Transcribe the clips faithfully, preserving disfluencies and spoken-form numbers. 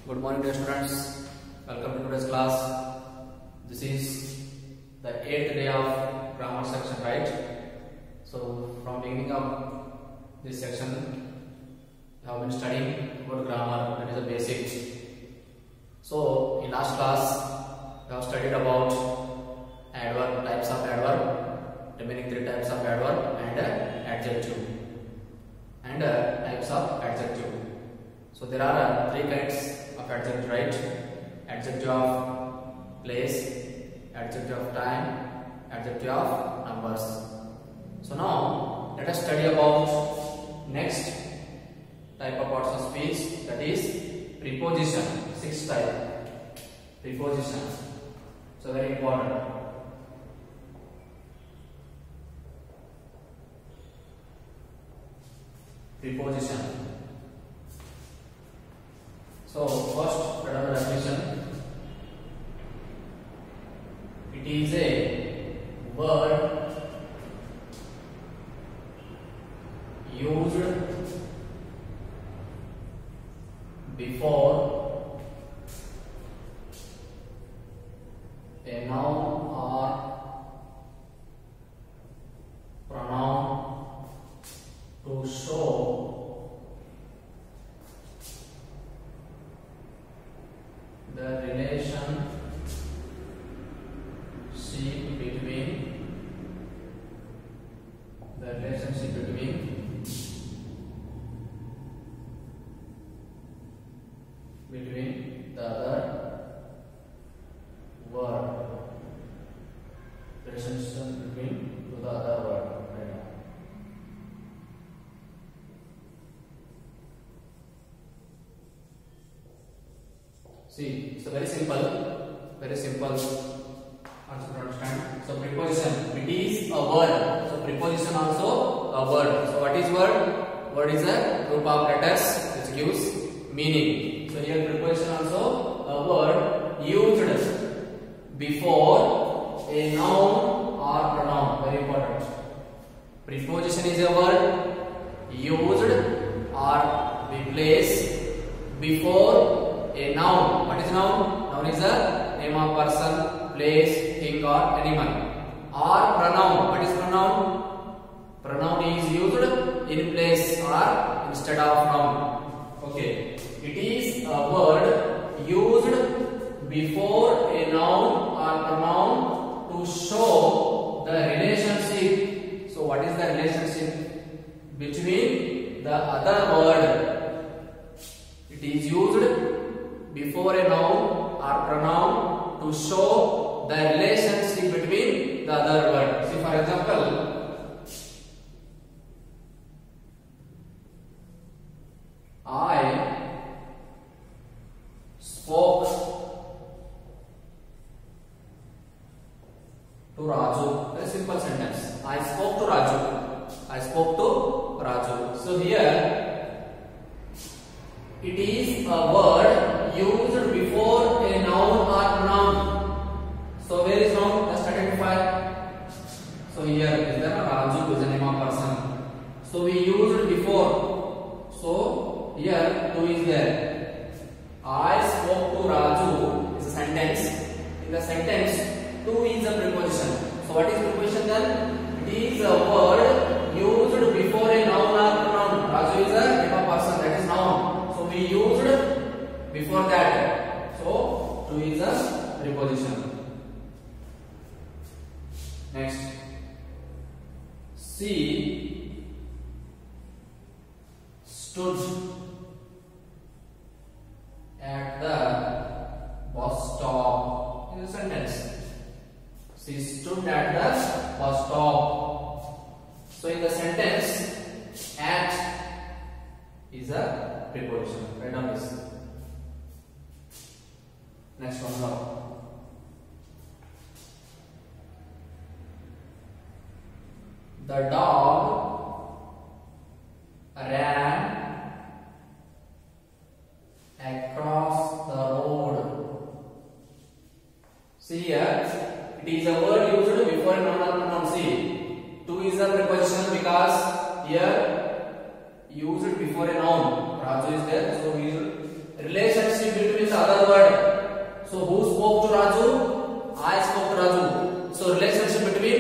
Good morning, dear students. Welcome to today's class. This is the eighth day of grammar section, right? So, from beginning of this section, we have been studying about grammar. That is the basics. So, in last class, we have studied about adverb, types of adverb, remaining three types of adverb, and uh, adjective, and uh, types of adjective. So, there are uh, three kinds of adjective, right? Adjective of place, adjective of time, adjective of numbers. So now let us study about next type of parts of speech, that is preposition. Sixth type, preposition. So very important. Preposition. So first, let us definition. It is a word used before a noun or pronoun to show the relationship between the relationship between between the other word, relationship between to the other word. Right now. See, it's a very simple, very simple also to understand. So preposition, it is a word. So preposition also a word. So what is word? Word is a group of letters which gives meaning. So here preposition also a word used before a noun or pronoun. Very important. Preposition is a word used or be placed before a noun. What is noun? Noun is a name of person, place, thing or animal. Or pronoun. What is pronoun? Pronoun is used in place or instead of noun. Okay. It is a word used before a noun or pronoun to show the relationship. So what is the relationship between the other word? It is used before a noun or pronoun to show the relationship between the other word. See, for example, I spoke to Raju. Very simple sentence. I spoke to Raju. I spoke to Raju. So here it is a word used before a noun or pronoun. So where is noun? Just identify. So here is the Raju is the name of person. So we used before. So here two is there. I spoke to Raju is a sentence. In the sentence, to is a preposition. So what is preposition then? It is a word used before a noun or pronoun. Raju is a name of person, that is noun. So we used before that. So to is a preposition. Next, she stood at the bus stop. In the sentence, she stood at the bus stop. So in the sentence, at is a preposition. Right on this. Next one now. The dog ran across the road. See here, it is a word used before a noun or pronoun. See, to is a preposition because here used before a noun. Raju is there, so we use relationship between spoke to Raju. I spoke to Raju. So relationship between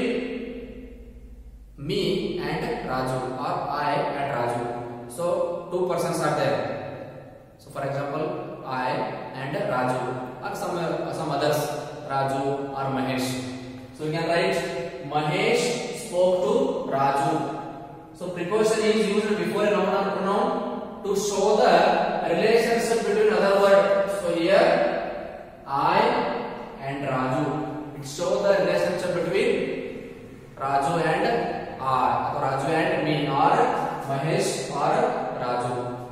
me and Raju, or I and Raju. So two persons are there. So for example, I and Raju, or some some others, Raju or Mahesh. So we can write Mahesh spoke to Raju. So preposition is used before a noun or pronoun to show the relationship between other word. So here I and Raju, it shows the relationship between Raju and I, or Raju and me, or Mahesh or Raju.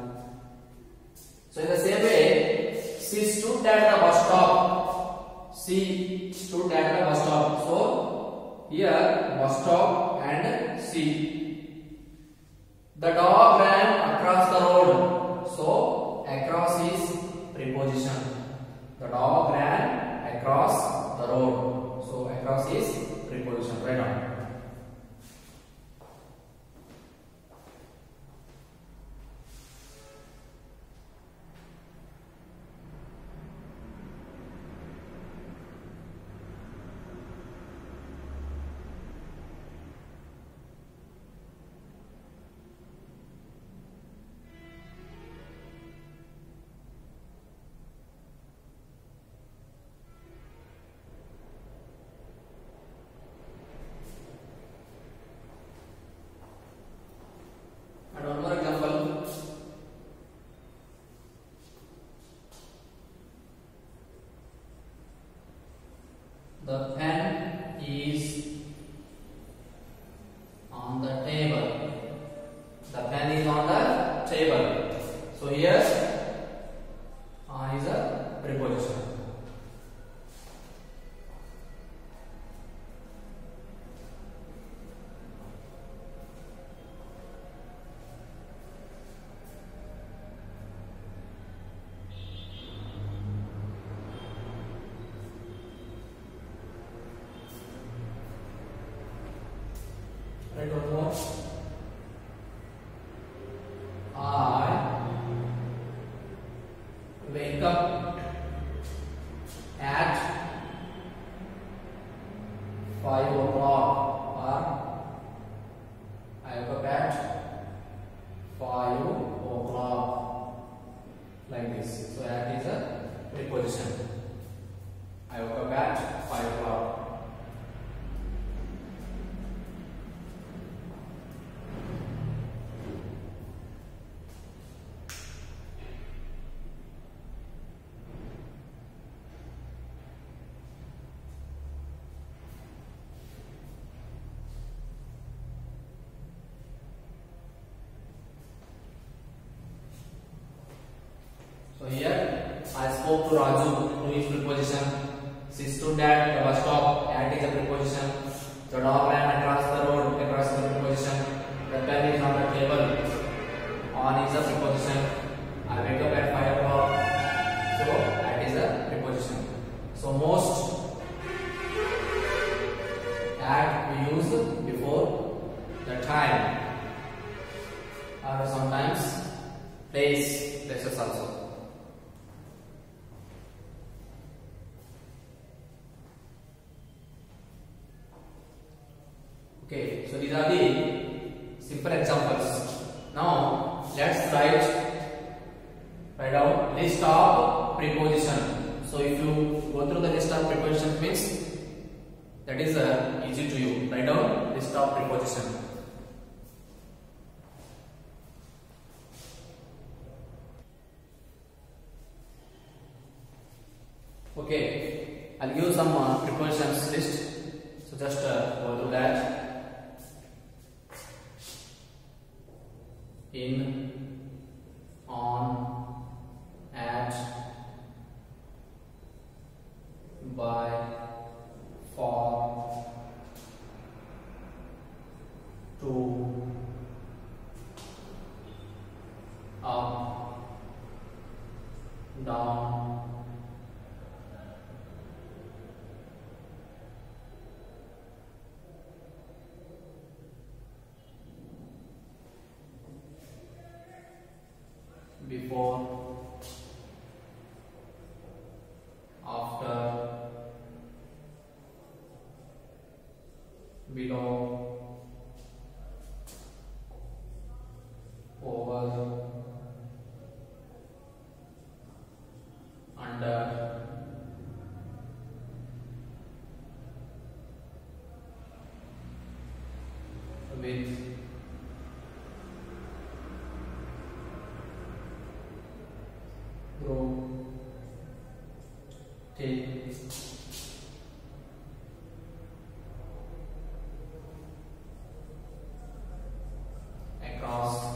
So in the same way, she stood at the bus stop. She stood at the bus stop. So here bus stop and she. The dog ran across the road. So across is preposition. The dog ran across the road. So across is preposition. Right on. The pen is on the table. The pen is on the table. So here on is a preposition. Right, one more. I wake up at five o'clock, or I wake up at five o'clock, like this. So at is a preposition. I woke up at five o'clock. So here I spoke to Raju, who is preposition. She stood at the bus stop, at is a preposition. The dog ran across the road, across is a preposition. The pen is on the table, on is a preposition. I wake up at five o'clock, so that is a preposition. So most at we use before the time, or sometimes place, places also. Okay, so these are the simple examples. Now let's write write down list of preposition. So if you go through the list of prepositions, means that is uh, easy to you. Write down list of preposition. Okay, I'll give some uh, prepositions list. So just uh, go through that. In, on, at, by, for, to, up, down, before, after, with, through, till, across,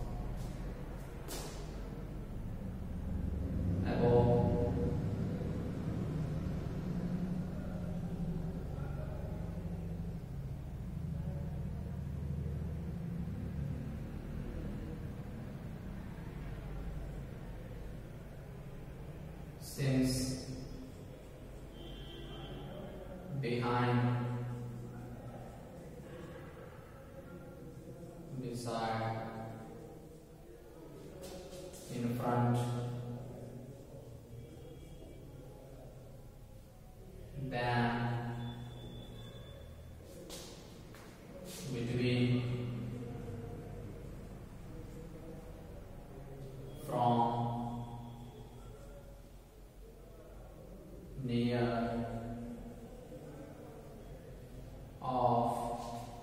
above, since, behind, beside, in front, than, between, from, near, of,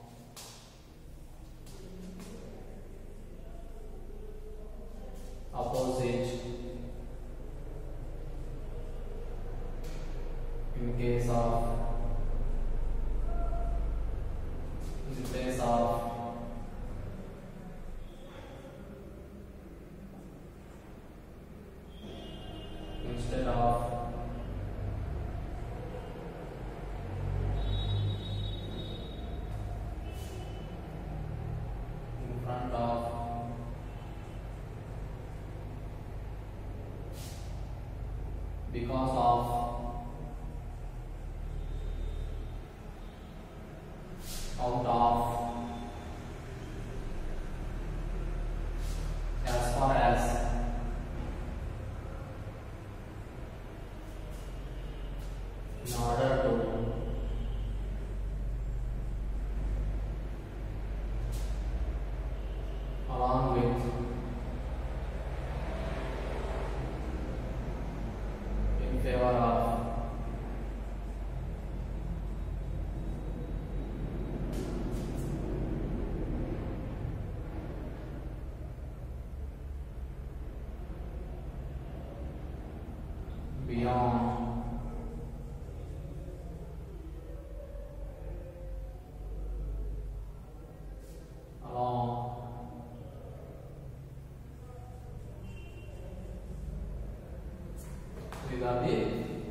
opposite, in case of, in place of, instead of, in front of, because of, out of, as far as, in order to, along with, in favor of, beyond, along, these are the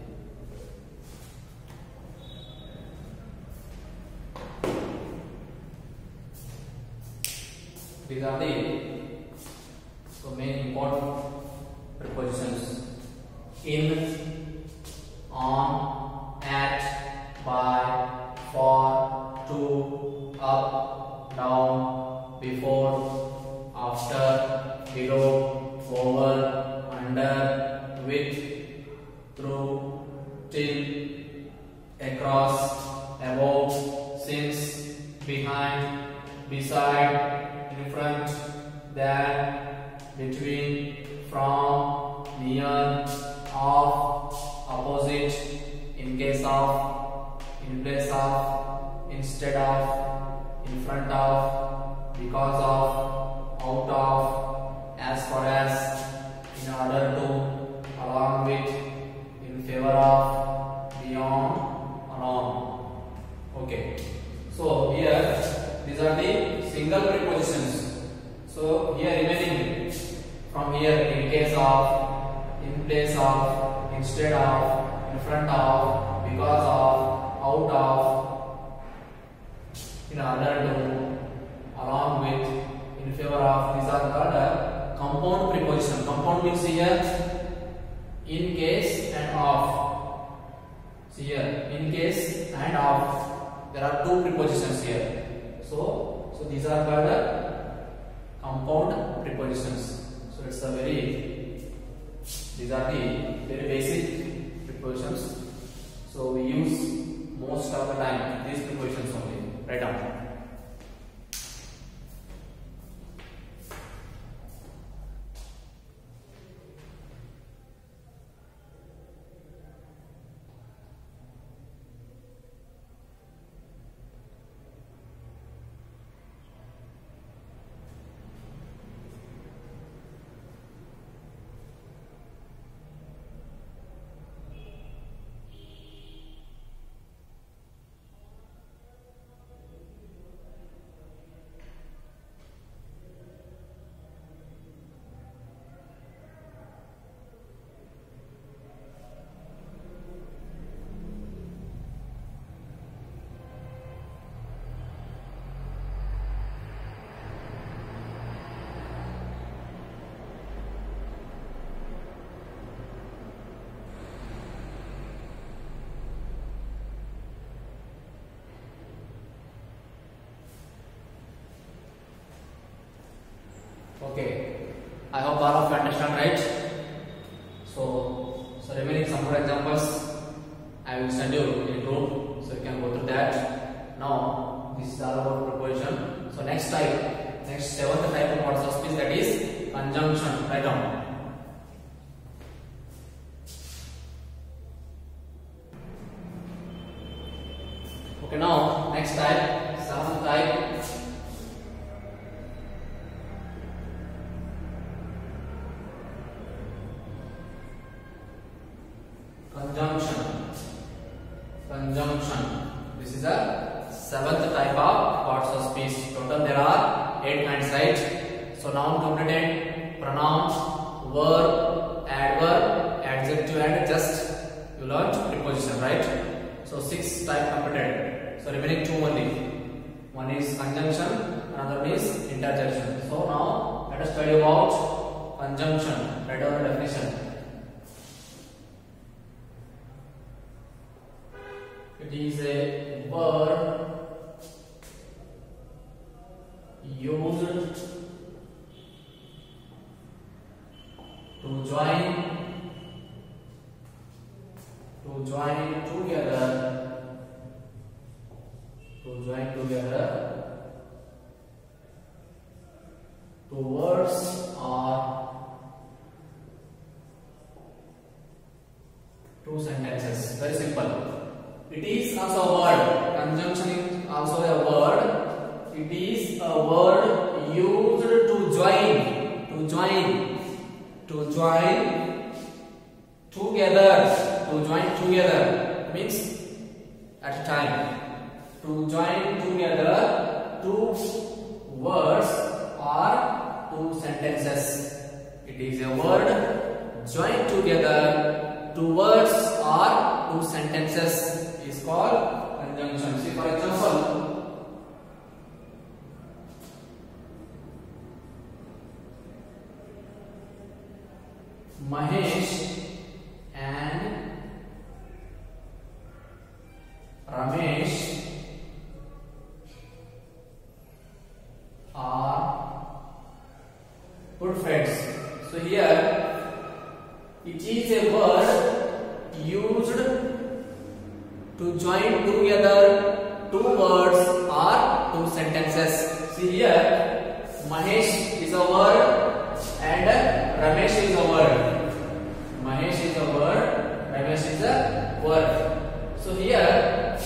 these are the so main important prepositions: in, on, at, by, for, to, up, down, before, after, below, over, under, with, through, till, across, above, since, behind, beside, in front, than, between, from, near, of, opposite, in case of, in place of, instead of, in front of, because of, out of, as far as, in order to, along with, in favor of, beyond, along. Okay. So here these are the single prepositions. So here remaining from here in case of, in place of, instead of, in front of, because of, out of, in order to, along with, in favor of. These are called a compound preposition. Compound means here in case and of. See here in case and of. There are two prepositions here. So, so these are called a compound prepositions. So it's a very, these are the very basic prepositions. So we use most of the time these prepositions only. Write down. I hope all of you understand, right? So, so remaining some more examples I will send you in group, so you can go through that. Now, this is all about preposition. So next type, next seventh type of parts of speech, that is conjunction. Write down. Okay, now next type, seventh type. Conjunction. Conjunction. This is a seventh type of parts of speech. Total there are eight kinds, right? So noun completed, pronouns, verb, adverb, adjective, and just you learned preposition, right? So six type completed. So remaining two only. One is conjunction, another one is interjection. So now let us study about conjunction. Write down the definition. It is a word used to join to join together to join together two words or two sentences. Very simple. It is also a word. Conjunction is also a word. It is a word used to join, to join, to join together, to join together means at a time. To join together two words or two sentences. It is a word joined together two words or two sentences. Is called conjunction. See, for example, Mahesh and Ramesh are good friends. So here it is a word used to join together two words or two sentences. See here, Mahesh is a word and Ramesh is a word. Mahesh is a word, Ramesh is a word. So here,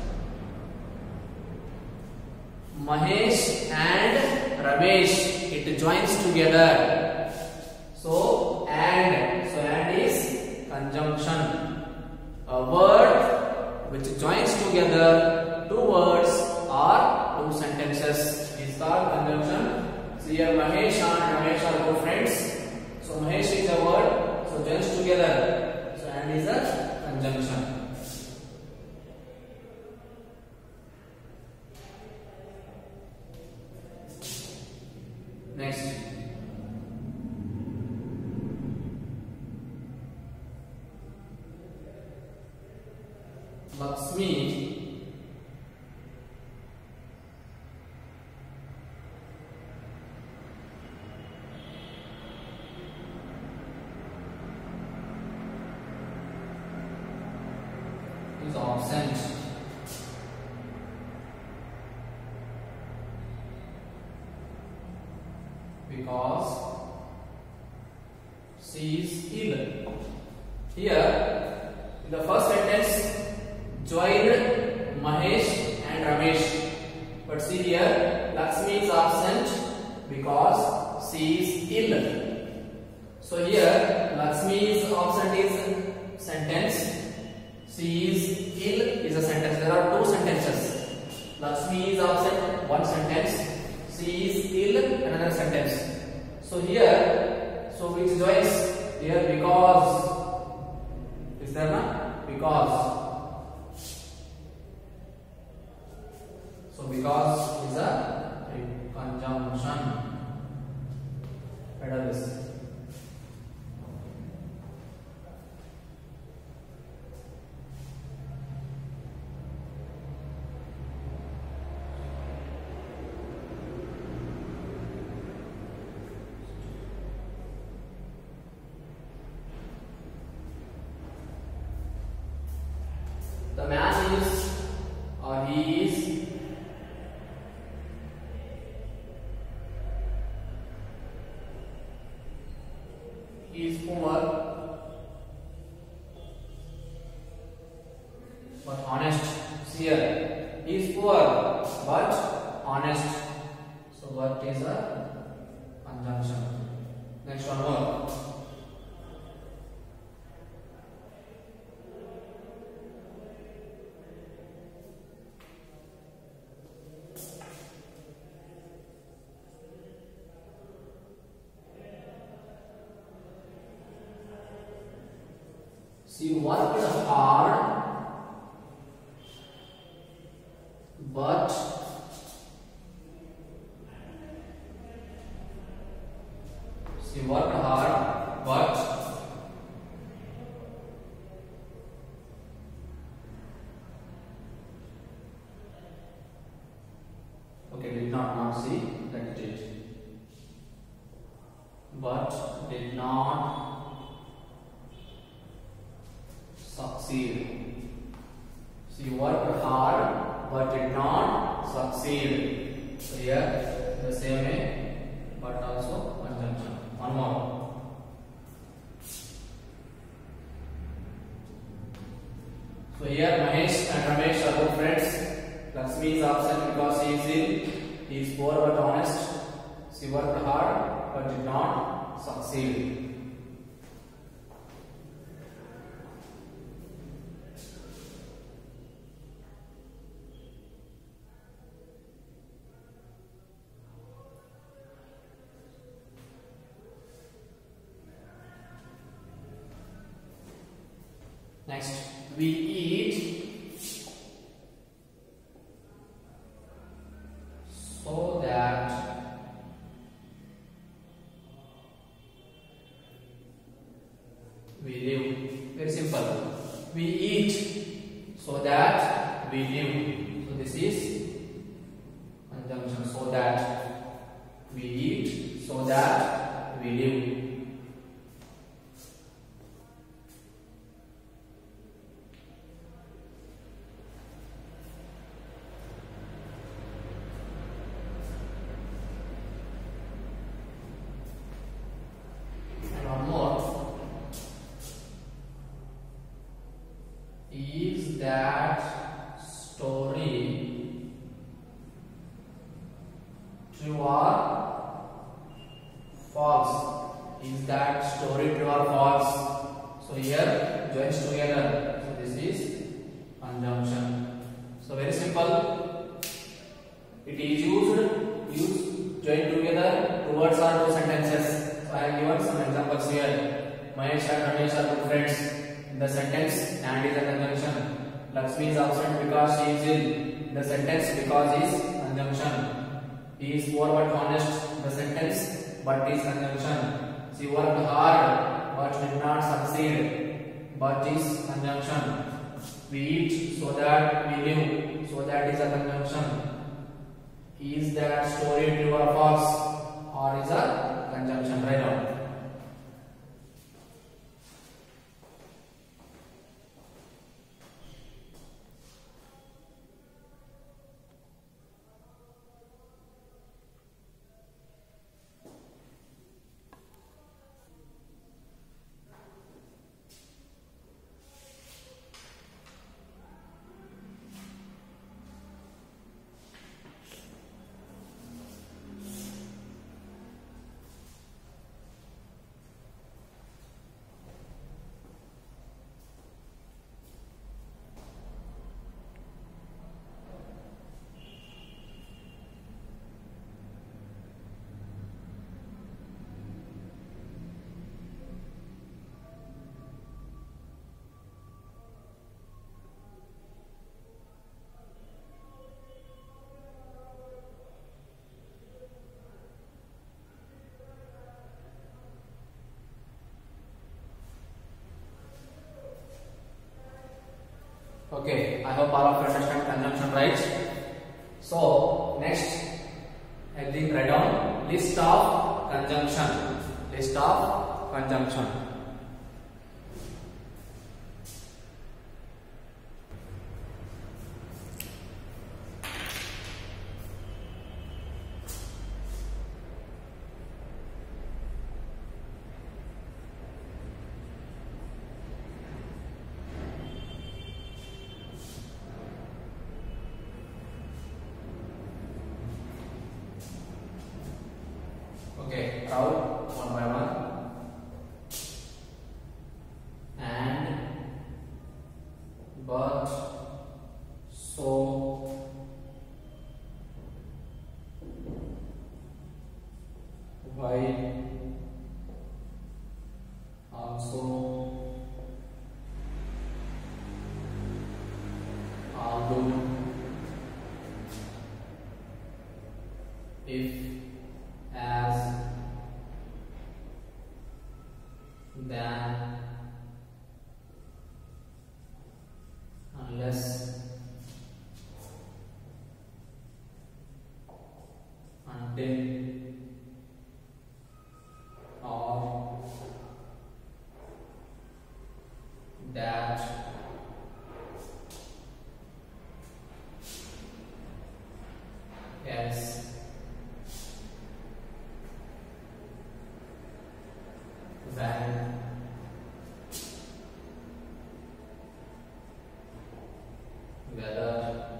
Mahesh and Ramesh, it joins together. So and, so and is conjunction. A word which joins together two words or two sentences is called conjunction. So here Mahesh and Ramesh are good friends. So Mahesh is a word, so joins together. So and is a conjunction. Next. Lakshmi is absent because she is ill. Here, in the first sentence, joined Mahesh and Ramesh. But see here, Lakshmi is absent because she is ill. So here, Lakshmi is absent is sentence. She is ill is a sentence. There are two sentences. Lakshmi is absent, one sentence. She is ill, another sentence. So here, so which joins here? Because is there not? Because. So because is a conjunction. Better this. The man is or he is he is poor but honest. See here, he is poor but honest. So what is a conjunction? Next one more. She worked hard but she worked hard but okay did not not see that it but did not succeed. She worked hard but did not succeed. So here the same way but also conjunction. One more. So here Mahesh and Ramesh are good friends. Lakshmi is absent because she is ill. He is poor but honest. She worked hard but did not succeed. Next, we eat so that we live. Very simple. We eat so that we live. So this is conjunction. So that we eat so that we live. Is that story true or false? Is that story true or false? So here joins together. So this is conjunction. So very simple. It is used used join together. Two words or two sentences. So I have given some examples here. Mahesh and Ramesh are good friends. In the sentence, and is a conjunction. Lakshmi is absent because she is ill. In the sentence, because is conjunction. He is poor but honest. In the sentence, but is conjunction. She worked hard but did not succeed. But is conjunction. We eat so that we live. So that is a conjunction. Is that story true or false? Or is a conjunction. Right now. Okay, I hope all of you understand conjunction, right? So next, I think write down list of conjunction. List of conjunction. than, unless, until, or that, else, when, whether,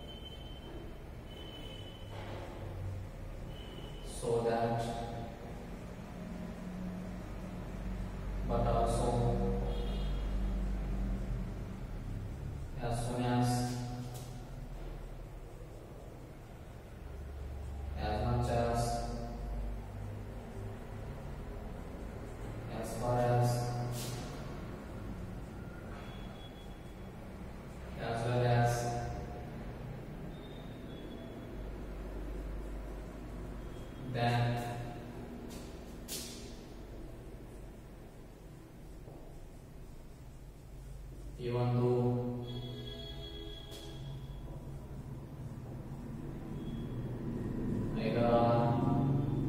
so that, but also, as soon as, as much as, as far as, as well as, then, even though, neither are,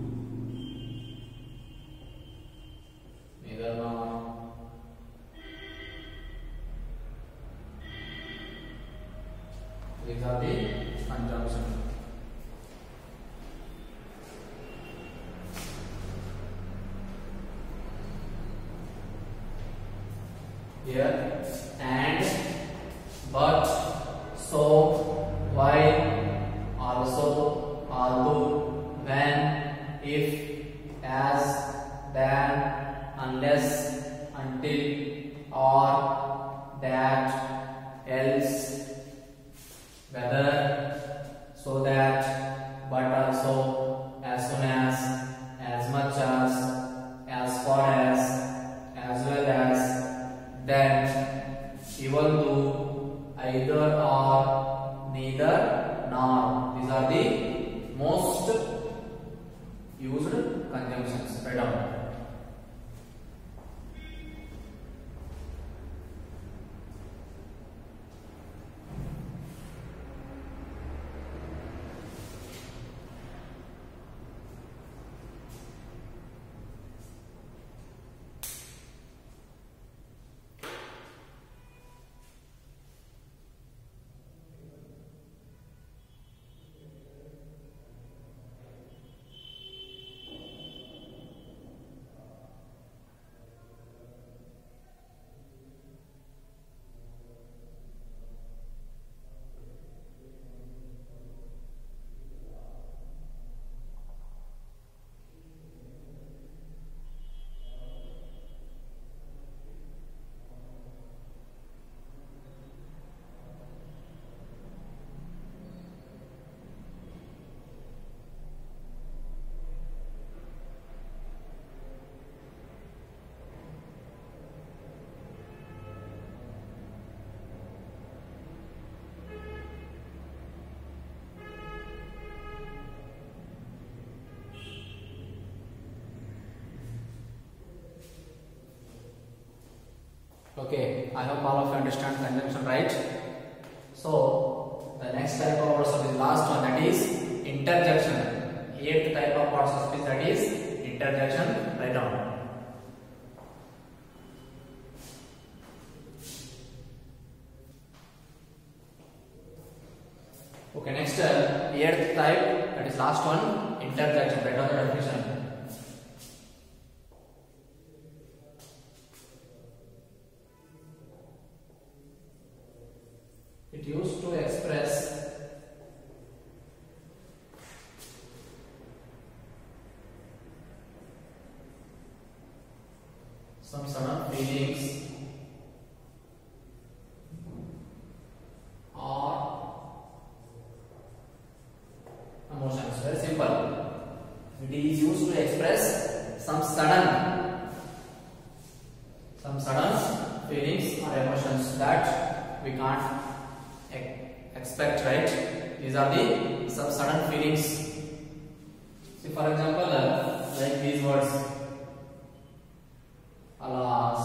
neither nor, these are the conjunction. Here, and, but, so, while, also, although, when, if, as, then, unless, until, or, that, else, whether, so that, but also, as soon as, as much as, as far as, as well as, then, even though, either or, neither nor. These are the most used conjunctions. Write down. Okay, I hope all of you understand conjunction, right? So the next type of words is the last one, that is interjection. Eighth type of words of speech, that is interjection. Write down. Okay, next uh, eighth type, that is last one, interjection. Write down the definition. It used to express some sudden feelings or emotions. Very simple. It is used to express some sudden, some sudden feelings or emotions that we can't expect, right? These are the some sudden feelings. See, for example, uh, like these words, alas,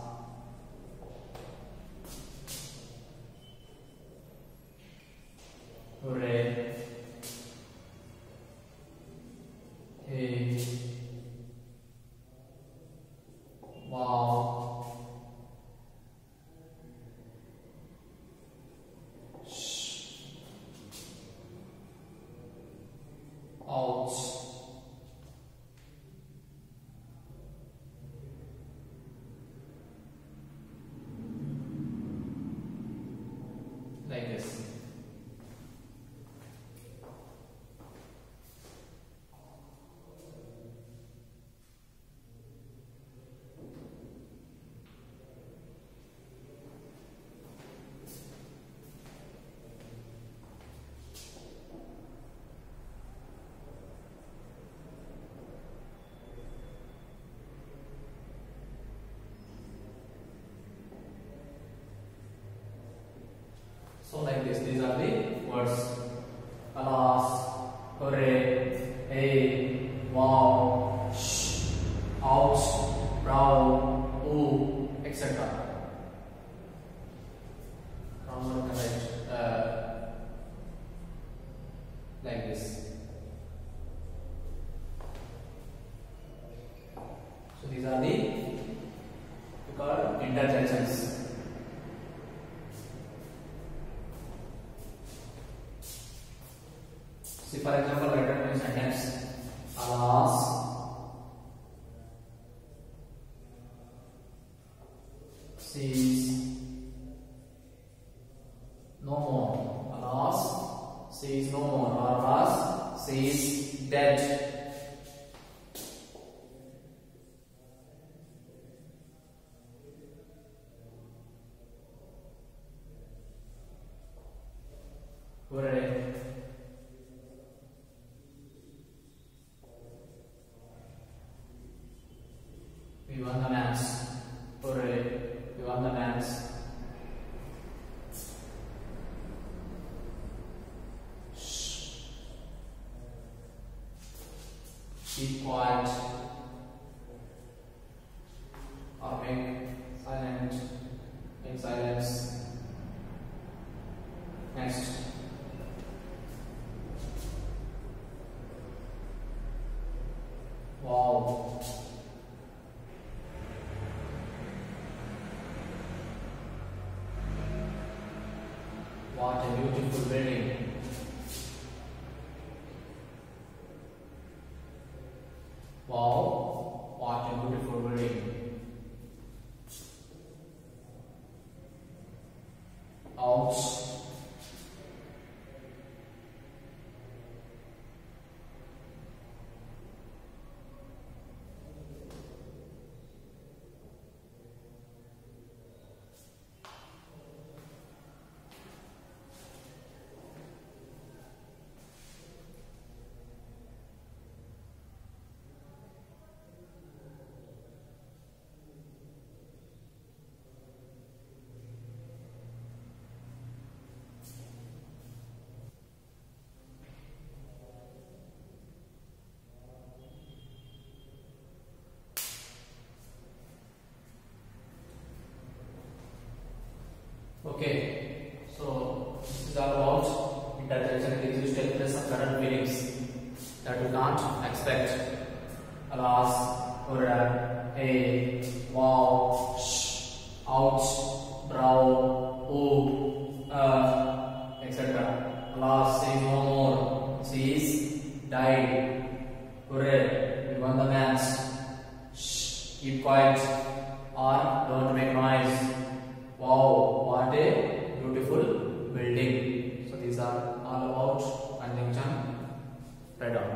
hooray, hey, wow, shh, ouch, like this. So like this, these are the words. Alas, hooray, hey, wow, shh, ouch, bravo, ooh, et cetera. Wrong or correct? Uh, like this. So these are the called interjections. See, for example, write down a sentence. Alas, sees no more. Alas, sees no more. Or alas, sees dead. Hooray. We won the match. Hooray. We won the match. Shh. Keep quiet. Or make silent. Make silence. Next. Wow. What a beautiful building. Wow, what a beautiful building. Ouch. Okay, so this is all about interjection. It is used to express some sudden feelings that you can't expect. Alas, hurrah, hey, wow, shh, ouch, bravo, ooh, uh, et cetera. Alas, say no more. She's died. Hooray, we won the match. Shh, keep quiet or don't make noise. Wow, what a beautiful building. So these are all about conjunction spread out.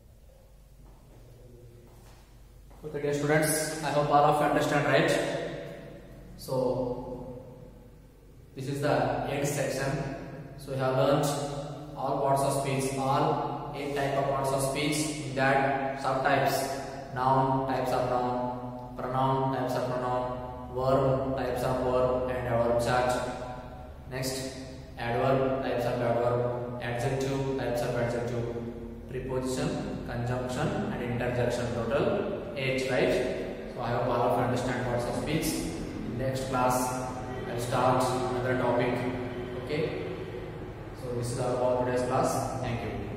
Okay, dear students, I hope all of you understand, right? So this is the eighth section. So we have learned all parts of speech, all eight type of parts of speech. In that, subtypes: noun, types of noun; pronoun, types of pronoun; verb, types of verb and adverb charge. Next, adverb, types of adverb; adjective, types of adjective; preposition, conjunction and interjection. Total eight, right? So I hope all of you understand parts of speech. In next class, I will start another topic. Okay. So this is all about today's class. Thank you.